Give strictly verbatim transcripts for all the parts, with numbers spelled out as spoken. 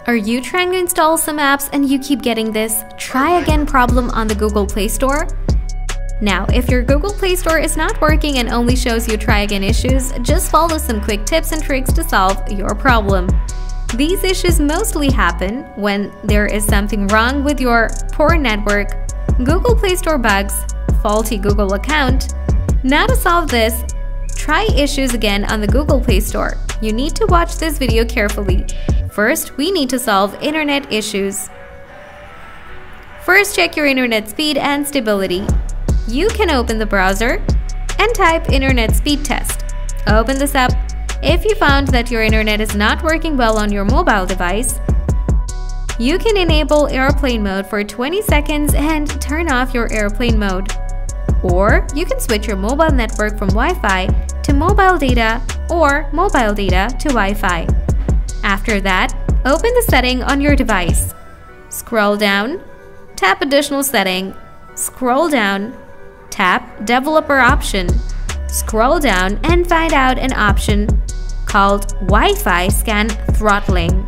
Are you trying to install some apps and you keep getting this try again problem on the Google Play Store? Now, if your Google Play Store is not working and only shows you try again issues, just follow some quick tips and tricks to solve your problem. These issues mostly happen when there is something wrong with your poor network, Google Play Store bugs, faulty Google account. Now to solve this, try issues again on the Google Play Store. You need to watch this video carefully. First, we need to solve internet issues. First, check your internet speed and stability. You can open the browser and type internet speed test. Open this up. If you found that your internet is not working well on your mobile device, you can enable airplane mode for twenty seconds and turn off your airplane mode. Or you can switch your mobile network from Wi-Fi to mobile data or mobile data to Wi-Fi. After that, open the setting on your device. Scroll down, tap Additional Setting, scroll down, tap Developer option, scroll down and find out an option called Wi-Fi Scan Throttling.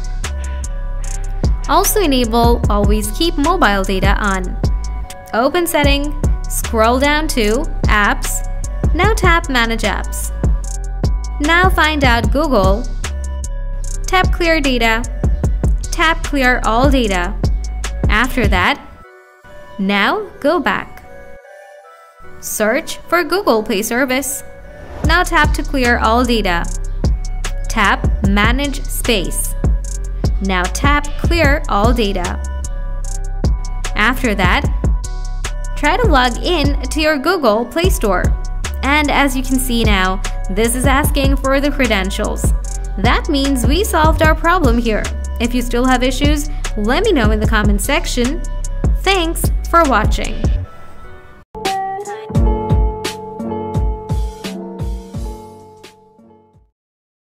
Also enable Always Keep Mobile Data On. Open Setting, scroll down to Apps, now tap Manage Apps. Now find out Google, tap Clear Data, tap Clear All Data. After that, now go back. Search for Google Play Service. Now tap to clear all data. Tap Manage Space. Now tap Clear All Data. After that, try to log in to your Google Play Store. And as you can see now, this is asking for the credentials. That means we solved our problem here. If you still have issues, let me know in the comment section. Thanks for watching.